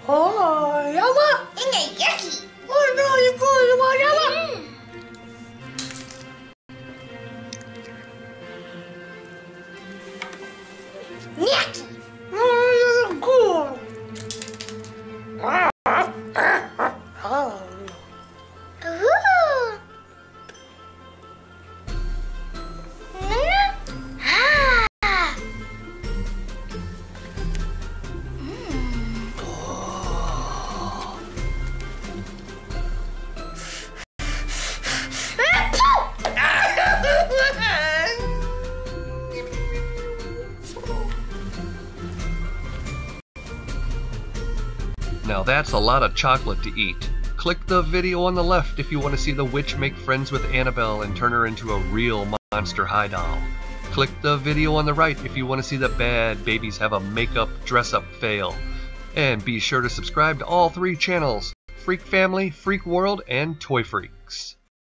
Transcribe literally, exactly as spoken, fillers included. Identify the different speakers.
Speaker 1: Oh, Yama!
Speaker 2: Inge, yucky!
Speaker 1: Oh no, you cool, you want Yama?
Speaker 2: Mm. Yucky!
Speaker 1: Oh, you're cool. Oh.
Speaker 2: Ooh. Mm. Ah.
Speaker 3: Now that's a lot of chocolate to eat. Click the video on the left if you want to see the witch make friends with Annabelle and turn her into a real Monster High doll. Click the video on the right if you want to see the bad babies have a makeup dress-up fail. And be sure to subscribe to all three channels: Freak Family, Freak World, and Toy Freaks.